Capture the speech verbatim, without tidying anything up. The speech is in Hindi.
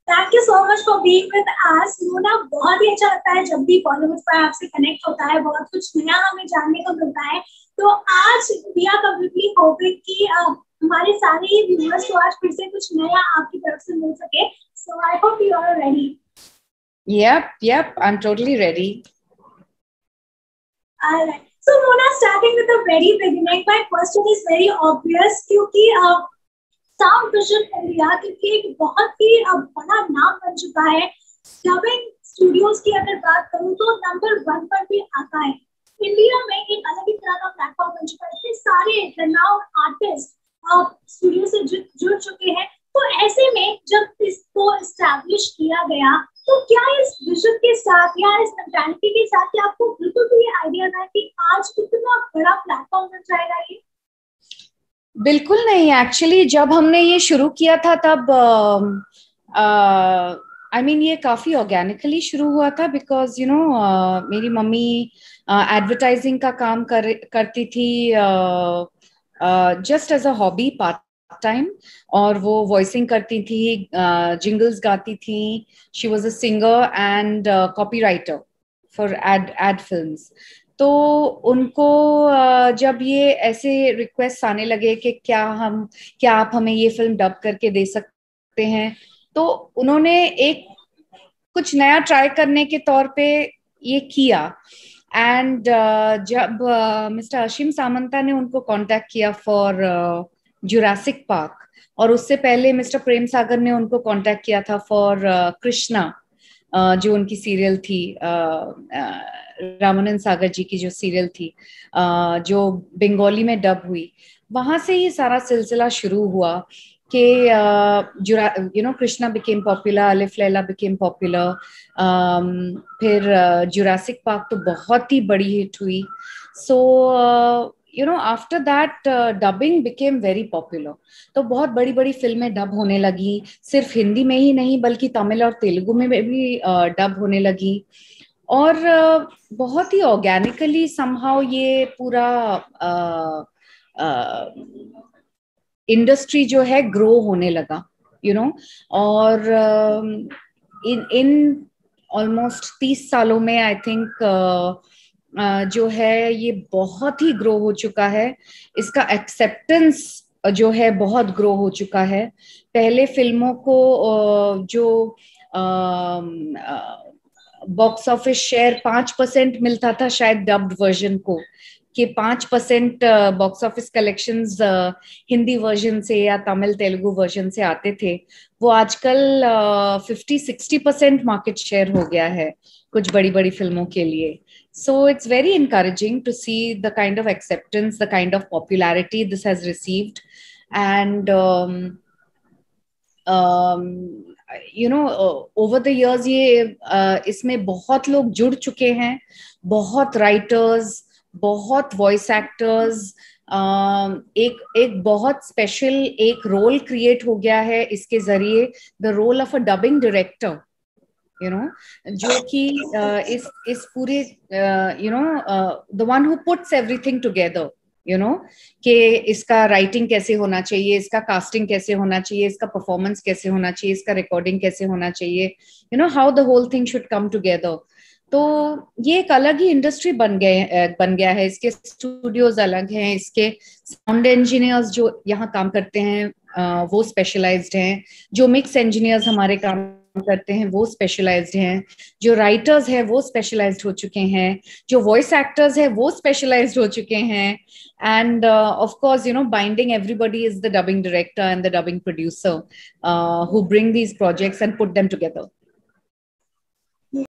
Thank you so much for being with us Mona. बहुत ही अच्छा लगता है जब भी बॉलीवुड पर आपसे कनेक्ट होता है, बहुत कुछ नया हमें जानने को मिलता है। तो आज वी आर कंप्लीटली होपिंग कि uh, हमारे सारे ही व्यूअर्स को आज फिर से कुछ नया आपकी तरफ से मिल सके। So I hope you are ready. Yep, yep, I'm totally ready. Alright. So Mona, starting with the very beginning, my question is very obvious क्योंकि uh, साउंड विजन इंडिया क्योंकि एक बहुत ही बड़ा नाम बन चुका है। डबिंग स्टूडियोज की अगर बात करूं तो नंबर वन पर भी आता है। इंडिया में एक अलग ही तरह का प्लेटफॉर्म बन चुका है। इतने सारे renowned आर्टिस्ट स्टूडियो से जुड़ जुड़ चुके हैं। तो ऐसे में जब इसको एस्टैब्लिश किया गया तो क्या इस विजन के साथ या इस मेंटालिटी के साथ क्या आपको बिल्कुल भी आइडिया था कि आज कितना बड़ा प्लेटफॉर्म बन जाएगा ये? बिल्कुल नहीं, एक्चुअली जब हमने ये शुरू किया था तब आई मीन ये काफी ऑर्गेनिकली शुरू हुआ था बिकॉज यू नो मेरी मम्मी एडवर्टाइजिंग का काम कर करती थी just as a hobby part time, और वो वॉइसिंग करती थी, जिंगल्स गाती थी। She was a singer and copywriter for ad ad films. तो उनको जब ये ऐसे रिक्वेस्ट आने लगे कि क्या हम क्या आप हमें ये फिल्म डब करके दे सकते हैं, तो उन्होंने एक कुछ नया ट्राई करने के तौर पे ये किया। एंड uh, जब मिस्टर uh, अशीम सामंता ने उनको कांटेक्ट किया फॉर जुरासिक पार्क, और उससे पहले मिस्टर प्रेम सागर ने उनको कांटेक्ट किया था फॉर कृष्णा, uh, जो उनकी सीरियल थी, uh, uh, रामानंद सागर जी की जो सीरियल थी, uh, जो बंगाली में डब हुई। वहां से ये सारा सिलसिला शुरू हुआ कि you know Krishna became popular, Alif Laila became popular, फिर जुरासिक पार्क तो बहुत ही बड़ी हिट हुई। So you know after that dubbing became very popular. तो बहुत बड़ी बड़ी फिल्में डब होने लगी, सिर्फ हिंदी में ही नहीं बल्कि तमिल और तेलुगु में भी डब uh, होने लगी। और uh, बहुत ही ऑर्गेनिकली समहाउ ये पूरा इंडस्ट्री uh, uh, जो है ग्रो होने लगा, यू you नो know? और uh, इन इन ऑलमोस्ट तीस सालों में आई थिंक uh, uh, जो है ये बहुत ही ग्रो हो चुका है। इसका एक्सेप्टेंस जो है बहुत ग्रो हो चुका है। पहले फिल्मों को uh, जो बॉक्स ऑफिस शेयर पांच परसेंट मिलता था शायद डब्ड वर्जन को, कि पांच percent box office collections Hindi version से या तमिल तेलुगु वर्जन से आते थे, वो आजकल fifty sixty percent market share हो गया है कुछ बड़ी बड़ी फिल्मों के लिए। So it's very encouraging to see the kind of acceptance, the kind of popularity this has received. And um, um, you know uh, over the years ये uh, इसमें बहुत लोग जुड़ चुके हैं, बहुत राइटर्स, बहुत वॉइस एक्टर्स। एक एक बहुत स्पेशल एक रोल क्रिएट हो गया है इसके जरिए, the role of a dubbing director, you know, जो कि uh, इस इस पूरे you know the one who puts everything together, you know, कि इसका राइटिंग कैसे होना चाहिए, इसका कास्टिंग कैसे होना चाहिए, इसका परफॉर्मेंस कैसे होना चाहिए, इसका रिकॉर्डिंग कैसे होना चाहिए, you know, how the whole thing should come together. तो ये एक अलग ही इंडस्ट्री बन गए बन गया है। इसके स्टूडियोज अलग हैं, इसके साउंड इंजीनियर्स जो यहाँ काम करते हैं वो स्पेशलाइज्ड हैं, जो मिक्स इंजीनियर्स हमारे काम करते हैं वो स्पेशलाइज्ड हैं, जो राइटर्स हैं वो स्पेशलाइज्ड हो चुके हैं, जो वॉइस एक्टर्स हैं वो स्पेशलाइज्ड हो चुके हैं। And of course you know binding everybody is the dubbing director and the dubbing producer who bring these projects and put them together.